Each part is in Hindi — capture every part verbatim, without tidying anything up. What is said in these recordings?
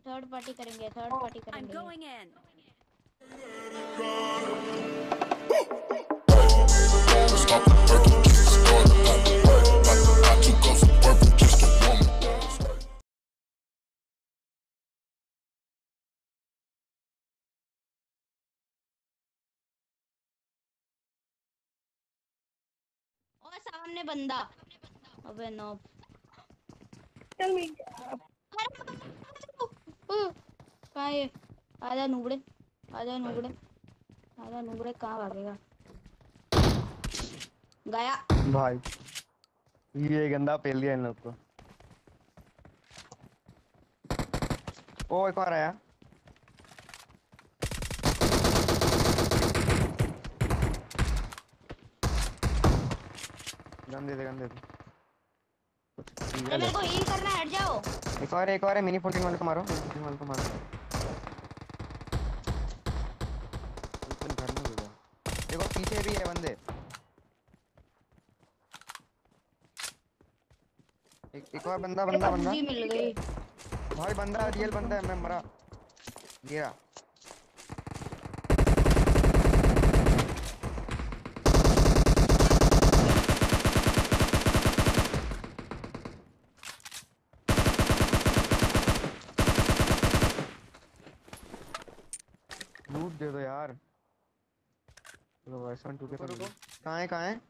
थर्ड पार्टी करेंगे, थर्ड पार्टी करेंगे। I'm going in. और सामने बंदा। अबे नो। चल मैं कहाँ है? आजा नुबड़े, आजा नुबड़े, आजा नुबड़े, कहाँ भागेगा? गया भाई ये गंदा पेल दिया इन लोग को। ओ एक और आया। गन दे दे, गन दे दे। अरे मेरे को हील करना है, हट जाओ। एक और एक और है, मिनी फोर्टीन वाले को मारो, मिनी फोर्टीन वाले को मारो। तुम घर में हो जा। देखो पीछे भी है बंदे। एक एक और बंदा बंदा बंदा मिल गई भाई, बंदा रियल बंदा है। मैं मरा गया। लूट दे दो यार। चलो वैसा टू के तो कहां है, कहां है?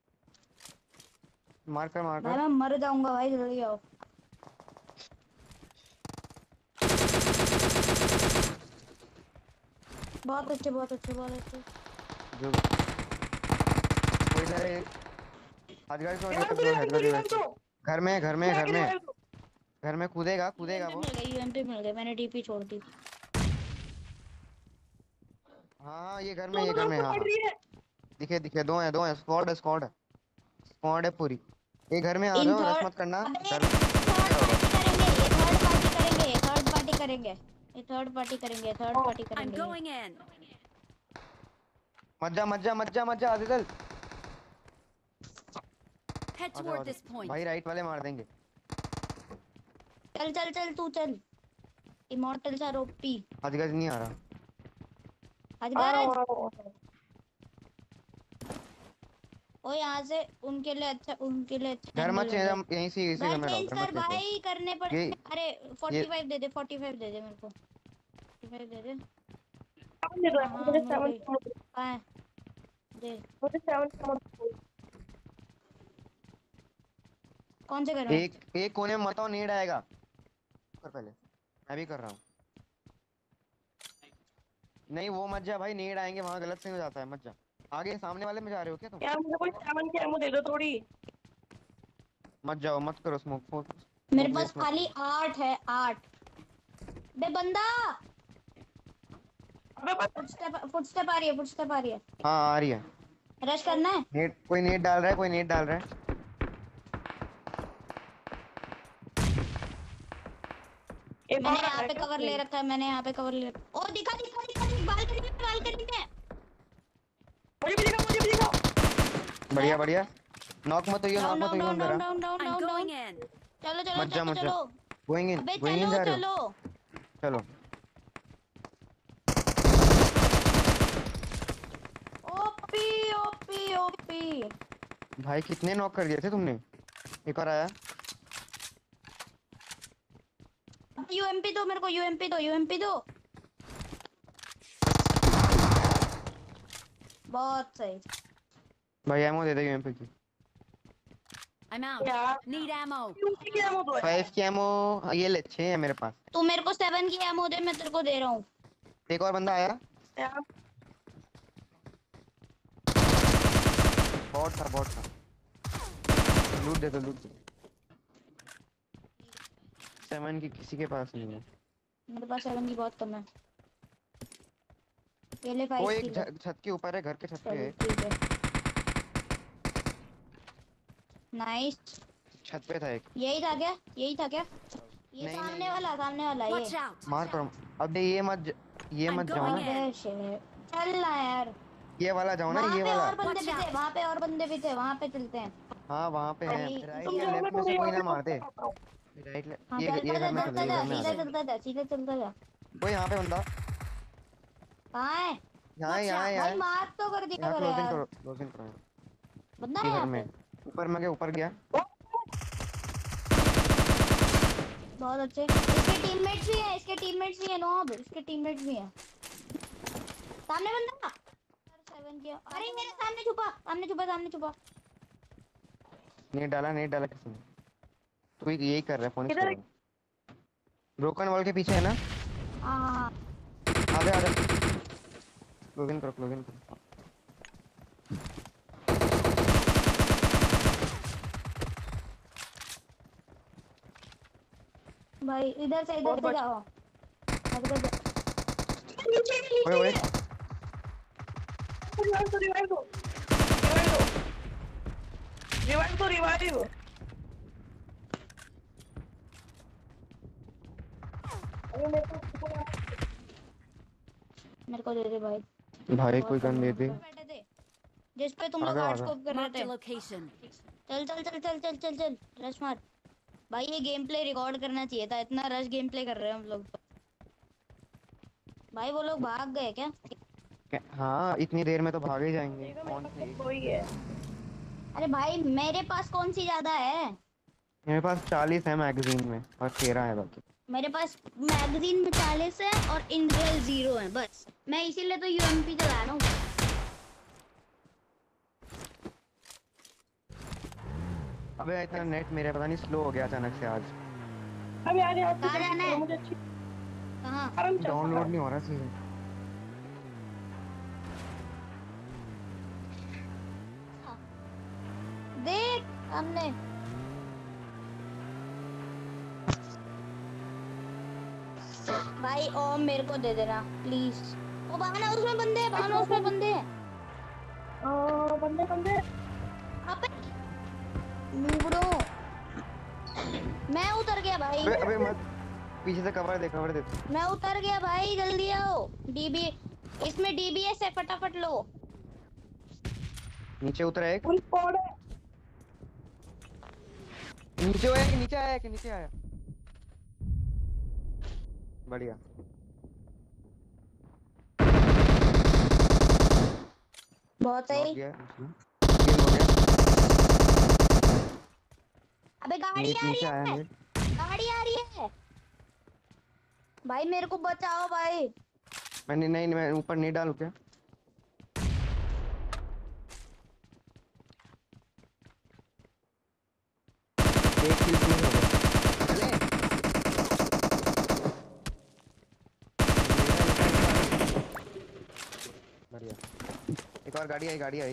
मार कर मार कर। मैं मर जाऊंगा भाई, जल्दी आओ। बहुत अच्छे, बहुत अच्छे, बहुत अच्छे। जो कोई इधर है। हजगार को हजगार घर में घर में घर में घर में कूदेगा कूदेगा वो। मिल गई, यूएमपी मिल गई, मैंने डीपी छोड़ दी। हाँ हाँ ये घर में, ये घर में। हाँ हाँ दिखे दिखे, दो हैं दो हैं। स्क्वाड है, स्क्वाड है, स्क्वाड है पूरी। ये घर में आ इन जाओ, रश थर्ड मत करना। थर्ड घर पार्टी करेंगे, ये थर्ड पार्टी करेंगे, ये थर्ड पार्टी करेंगे, ये थर्ड पार्टी करेंगे, थर्ड पार्टी करेंगे। मत जा मत जा मत जा मत जा, Adil Head toward this point. भाई राइट वाले मार देंगे। चल चल चल तू चल। इमॉर्टल सा रोपी। हजगार नहीं आ रहा। हजगार ओ यहाँ से उनके लिए अच्छा, उनके लिए अच्छा घर मत एंगल चेंज, होगा। हम यहीं से इसी घर में चेंज डाल, कर घर मत चेंज भाई, करने पड़। ये अरे पैंतालीस दे दे, पैंतालीस दे दे मेरे को, पैंतालीस दे दे। हाँ मिल गई। कहाँ है? दे। कौन से घर में? एक एक कोने में मत आओ, नीड आएगा। कर पहले, मैं भी कर रहा हूँ। नहीं वो मत जा भाई, नीड आएंगे वहां, गलत से हो जाता है, मत जा। आगे सामने वाले में जा रहे हो क्या तुम? यार मुझे कोई सामान की एमो दे दो थोड़ी। मत जाओ, मत करो स्मोक स्मोक। मेरे पास खाली आठ है, आठ। बे बंदा। फुटस्टेप फुटस्टेप आ रही है, फुटस्टेप आ रही है। हाँ आ रही है। रश करना है। नेट, कोई नेट डाल रहा है, कोई नेट डाल रहा है। मैंने यहाँ पे कवर ले रखा है, मैंने यहाँ पे कवर ले रखा। ओ दिखा दिखा दिखा, बालकनी में, बालकनी में। मुझे भी दिखा, मुझे भी दिखा। बढ़िया बढ़िया। नॉक मत होइए, नॉक मत होइए डाउन अंदर। Down down down down. चलो चलो मत जा चलो मत जा। चलो। गोइंग इन, अबे गोइंग इन चलो जा रहे चलो हो? चलो। OP OP OP. भाई कितने नॉक कर दिए थे तुमने? एक और आया। यूएमपी दो मेरे को, यूएमपी दो, यूएमपी दो। बहुत सही। भाई एमो दे दे यूएमपी की। I'm out. Need ammo. की एमो दो। फाइव की एमो ये ले, छह है मेरे पास। तू मेरे को सेवन की एमो दे, मैं तेरे को दे रहा हूँ। एक और बंदा आया। यार बॉट था, बॉट था। लूट दे दो, लूट दे। सेवन की किसी के पास नहीं है। मेरे पास सेवन की बहुत कम है। ये ले वो फाइव एक की। छत के ऊपर है, घर के छत पे है। ठीक है। नाइस। छत पे था एक। यही था क्या? यही था क्या? ये नहीं, सामने नहीं, वाला, सामने वाला ये। मार करो। अब ये मत, ये मत जाओ ना। चल ना यार। ये वाला जाओ ना, ये पे वाला। और बंदे भी थे, वहाँ पे और बंदे भी थे, वहाँ पे चलते हैं। हाँ वहाँ पे है। अभी राइट तुम या जाओ, मैं लेफ्ट में से तुम्हें कोई यहाँ ना पे मार दे। बताता हूँ। राइट ले हाँ ये चलता ये जा घर में चलता चल ये जा घर में आ सीधे जा। चलता जा सीधे चलता जा। वो यहाँ पे बंदा कहाँ है? यहाँ है यहाँ है यहाँ भाई है मार तो कर दिया यहाँ कर क्लोजिंग यार। करो क्लोजिंग करो बंदा है ये घर यहाँ में पे। ऊपर में के ऊपर गया। बहुत अच्छे इसके टीममेट्स भी हैं इसके टीममेट्स भी हैं नॉब इसके टीममेट्स भी हैं। सामने बंदा सेवन किया। अरे मेरे सामने छुपा सामने छुपा सामने छुपा। नहीं डाला नहीं डाला किसी ने। तू यही कर रहा है फोन किधर कर ब्रोकन वॉल के पीछे है ना। हाँ हाँ हाँ। आजा आजा क्लोजिंग करो क्लोजिंग करो। भाई इधर से इधर से जाओ। इधर से नीचे नीचे ओए ओए रिवाइव दो रिवाइव दो रिवाइव दो रिवाइव दो। अरे मेरे को मेरे को दे दे भाई। भाई कोई गन दे दे। बैठे थे जिस पे तुम आ लोग गया, आ हार्ड गया। स्कोप कर रहे Marked थे। a location. चल चल चल चल चल चल चल रश मार। भाई ये गेम प्ले रिकॉर्ड करना चाहिए था इतना रश गेम प्ले कर रहे हैं हम लोग। भाई वो लोग भाग गए क्या? क्या- हाँ इतनी देर में तो भागे जाएंगे कौन सी। कोई है। अरे भाई मेरे पास कौन सी ज्यादा है? मेरे पास चालीस है मैगजीन में और तेरह है बाकी। मेरे पास मैगजीन में चालीस है और इंड्रेल जीरो है बस। मैं इसीलिए तो यूएमपी चला रहा हूँ। अबे इतना नेट मेरे पता नहीं स्लो हो गया अचानक से आज। अब यार यार कहाँ जाना है? मुझे अच्छी कहाँ? आराम चल डाउनलोड नहीं हो रहा सीधे। देख हमने भाई ओम मेरे को दे देना प्लीज। ओ बहाना उसमें बंदे हैं बहाना उसमें बंदे हैं। ओ बंदे बंदे अबे नूबड़ो मैं उतर गया भाई। अबे अबे मत पीछे से कवर दे कवर दे। मैं उतर गया भाई जल्दी आओ। डीबी इसमें डीबीएस है फटाफट लो। नीचे उतरा एक फुल स्क्वाड है। नीचे आया कि नीचे आया कि नीचे आया। बढ़िया बहुत नॉक सही। गया इसमें। तीन हो गया। अबे गाड़ी नीचे आ रही नीचे आया है नेट। गाड़ी आ रही है। भाई मेरे को बचाओ भाई। मैंने नहीं मैं ऊपर नहीं डालू क्या। एक किल फिनिश हो गया। चले बढ़िया। एक और गाड़ी आई गाड़ी आई।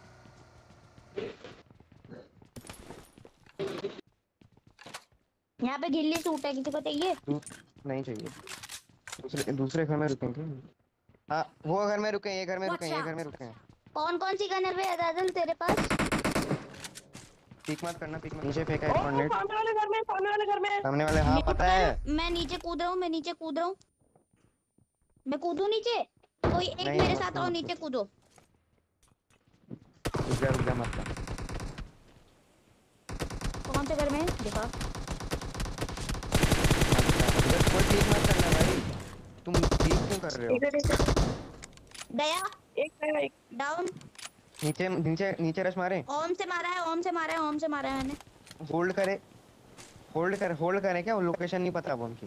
यहाँ पे गिल्ली सूट है किसी को चाहिए? दू- नहीं चाहिए। दूसरे दूसरे घर में रुकेंगे। हाँ वो घर में रुके ये घर में रुके ये घर में रुके। कौन कौन सी गन है बे अदादल तेरे पास? पीक मत करना पीक मत। नीचे फेंका ओ एक नेट। सामने वाले घर में सामने वाले घर में। सामने वाले हाँ मेरे को पता है। मैं नीचे कूद रहा हूँ मैं नीचे कूद रहा हूँ। मैं कूदू नीचे? कोई एक नहीं, मेरे मत साथ करो, आओ मत नीचे कूदो। रुक जा रुक जा मत कर। कौन से घर में है? दिखा। इधर कोई पीक मत करना भाई। तुम पीक क्यों कर रहे हो। इधर इधर दया एक है एक डाउन। नीचे नीचे नीचे रश मारे। ओम से मारा है ओम से मारा है ओम से मारा है मैंने। होल्ड करे होल्ड कर होल्ड करें क्या वो लोकेशन नहीं पता अब उनकी।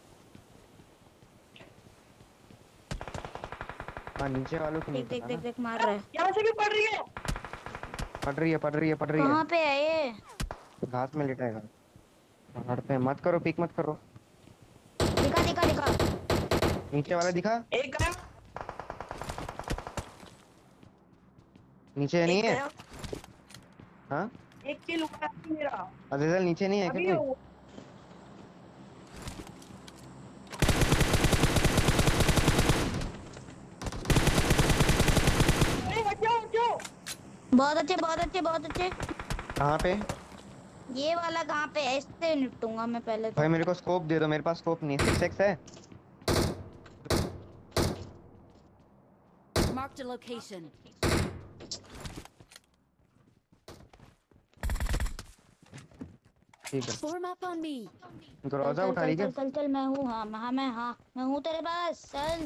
हाँ नीचे वालों की नहीं देख देख पता देख ना। देख मार रहा है। यहाँ से भी पड़ रही है। पड़ रही है पड़ रही है पड़ रही कहाँ है। पे है ये? घास में लेटा है घास। पहाड़ पे मत करो पीक मत करो। दिखा दिखा दिखा। नीचे वाला दिखा। एक गया नीचे नहीं एक है। गया हाँ एक किल हुआ है मेरा अजीजल नीचे नहीं है क्या अभी। कोई। अरे हट जाओ हट जाओ। बहुत अच्छे बहुत अच्छे बहुत अच्छे। कहाँ पे ये वाला कहाँ पे है? इससे निपटूंगा मैं पहले तो। भाई मेरे को स्कोप दे दो मेरे पास स्कोप नहीं सिक्स एक्स है। Marked a location. ठीक है Form up on me. चल ग्रोजा चल उठा चल ली क्या? चल चल चल मैं हूँ। हाँ हाँ मैं हाँ मैं हूँ तेरे पास। चल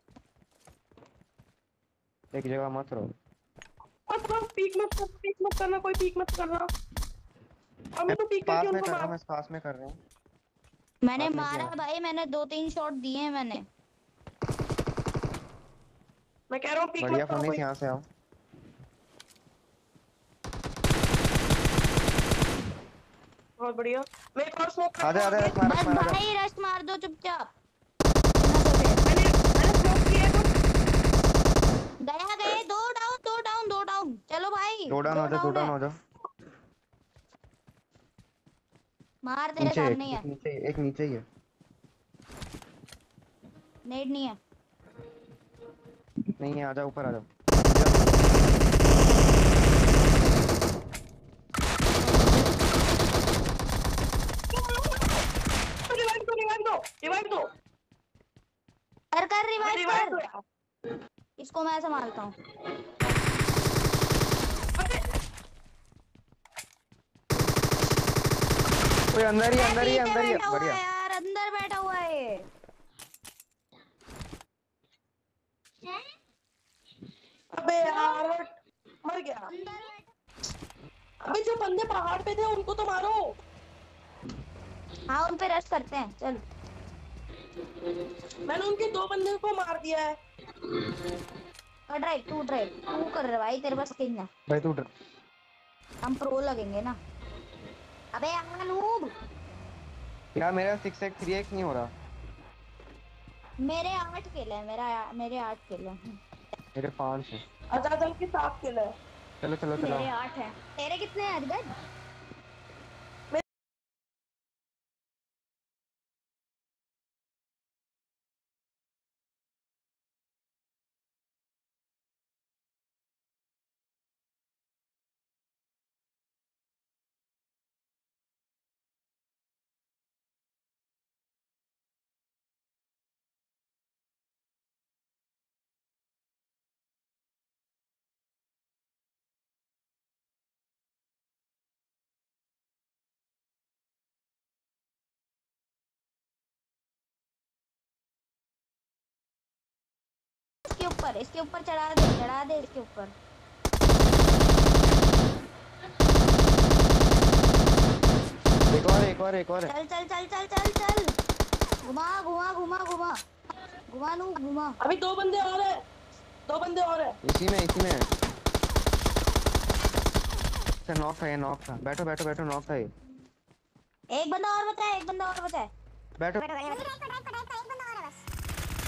एक जगह मत रहो। बस बस पीक मत करना, पीक मत करना, कोई पीक मत करना। अभी मैं तो पीक करके पास में उनको कर रहा हूँ, मार। मैं पास में कर रहा हूँ। मैंने आपने मारा किया भाई, मैंने दो तीन शॉट दिए हैं मैंने। मैं कह रहा हूँ पीक बढ़िया मत करो फोनिक्स, कोई। यहाँ से आओ। बहुत बढ़िया। मैं एक और स्मोक कर आधे रहा आधे हूँ रश मार, रश बस मार, आजा। भाई रश मार दो चुपचाप बिना सोचे। मैंने मैंने स्मोक किया है कुछ। गया गए, दो डाउन दो डाउन दो डाउन। चलो भाई दो डाउन दो हो जाओ, दो डाउन डाउन है। हो जाओ। मार तेरे नीचे एक सामने ही एक है। नीचे एक नीचे ही है। नेट नहीं है। नहीं है, आजा ऊपर, आजा। पूजा पूजा। रिवाइव दो, रिवाइव दो, रिवाइव दो। कर कर अबे रिवाइव रिवाइव दो कर। यार। इसको मैं संभालता हूँ। अबे कोई अंदर ही, अरे अंदर ही है, पीछे अंदर ही है, बैठा हुआ बढ़िया। है यार, अंदर बैठा हुआ है ये। अबे यार मर गया। अंदर बैठा। अबे जो बंदे पहाड़ पे थे उनको तो मारो। हाँ उन पे रश करते हैं चल। मैंने उनके दो बंदे को मार दिया है। कर ड्राइव, तू ड्राइव तू कर रहा भाई, तेरे पास स्किन है। भाई तू डर। हम प्रो लगेंगे ना। अबे यार नूब। यार मेरा सिक्स एक्स थ्री एक्स नहीं हो रहा। मेरे आठ किल है, मेरा मेरे आठ किल है। मेरे पांच है। अजाजल के साथ किल है। चलो चलो चलो। मेरे आठ है। तेरे कितने हैं अजगर? इसके ऊपर इसके ऊपर चढ़ा दे, चढ़ा दे इसके ऊपर। एक और, एक और, एक और है। चल चल चल चल चल चल। घुमा घुमा घुमा घुमा घुमा नू घुमा। अभी दो बंदे और है, दो बंदे और है। इसी में, इसी में है। अच्छा नॉक था, ये नॉक था। बैठो बैठो बैठो, नॉक था ये। एक बंदा और बचा है, एक बंदा और बचा है। बैठो। बैठो बैठो बैठो बैठो बैठो, एक बंदा और है बस।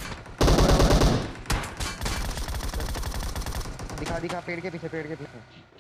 हो रहा, हो रहा। दिखा दिखा, पेड़ के पीछे, पेड़ के पीछे।